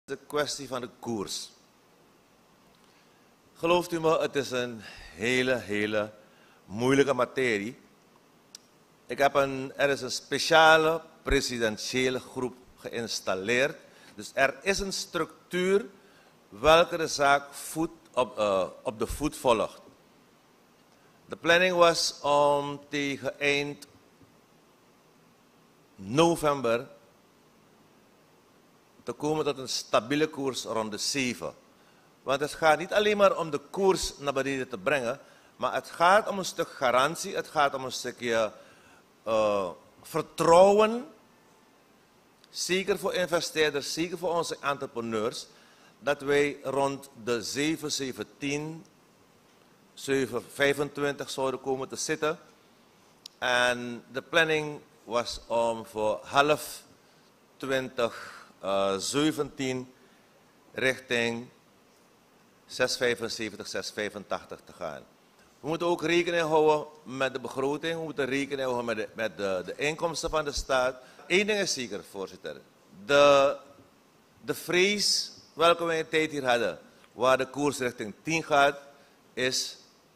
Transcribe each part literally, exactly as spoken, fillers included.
De kwestie van de koers. Gelooft u me, het is een hele, hele moeilijke materie. Ik heb een, er is een speciale presidentiële groep geïnstalleerd. Dus er is een structuur welke de zaak voet op, uh, op de voet volgt. De planning was om tegen eind november te komen tot een stabiele koers rond de zeven. Want het gaat niet alleen maar om de koers naar beneden te brengen, maar het gaat om een stuk garantie, het gaat om een stukje uh, vertrouwen, zeker voor investeerders, zeker voor onze entrepreneurs, dat wij rond de zeven zeventien, zeven vijfentwintig zouden komen te zitten. En de planning was om voor half twintig zeventien richting zes vijfenzeventig, zes vijfentachtig te gaan. We moeten ook rekening houden met de begroting, we moeten rekening houden met de, met de, de inkomsten van de staat. Eén ding is zeker, voorzitter. De, de vrees welke we in de tijd hier hadden, waar de koers richting tien gaat, is,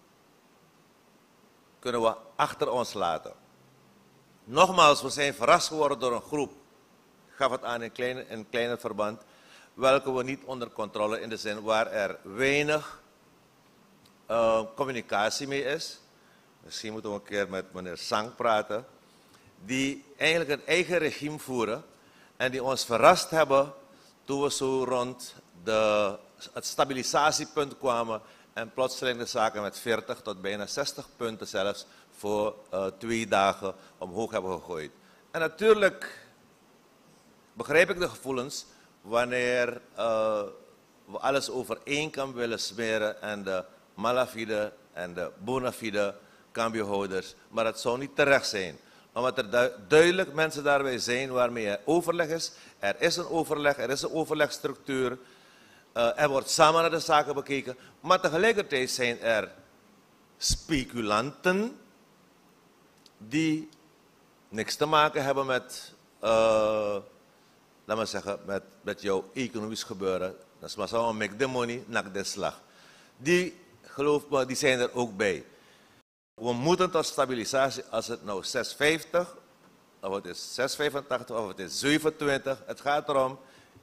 kunnen we achter ons laten. Nogmaals, we zijn verrast geworden door een groep, ik gaf het aan in kleine, in kleiner verband, welke we niet onder controle in de zin waar er weinig uh, communicatie mee is. Misschien moeten we een keer met meneer Sang praten, die eigenlijk een eigen regime voeren en die ons verrast hebben toen we zo rond de, het stabilisatiepunt kwamen en plotseling de zaken met veertig tot bijna zestig punten zelfs voor uh, twee dagen omhoog hebben gegooid. En natuurlijk begrijp ik de gevoelens wanneer uh, we alles over één kam willen smeren en de malafide en de bonafide cambiohouders, maar het zou niet terecht zijn. Omdat er du duidelijk mensen daarbij zijn waarmee er overleg is. Er is een overleg, er is een overlegstructuur. Uh, er wordt samen naar de zaken bekeken. Maar tegelijkertijd zijn er speculanten die niks te maken hebben met, uh, laat maar zeggen, met, met jouw economisch gebeuren. Dat is maar zo, make the money, nak de slag. Die, geloof me, die zijn er ook bij. We moeten tot stabilisatie, als het nou zes vijftig, of het is zes vijfentachtig, of het is zevenentwintig. Het gaat erom,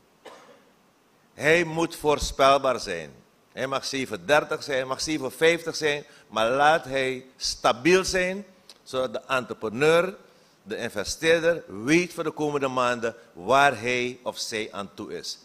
hij moet voorspelbaar zijn. Hij mag zeven dertig zijn, hij mag zeven vijftig zijn, maar laat hij stabiel zijn, zodat de entrepreneur, de investeerder, weet voor de komende maanden waar hij of zij aan toe is.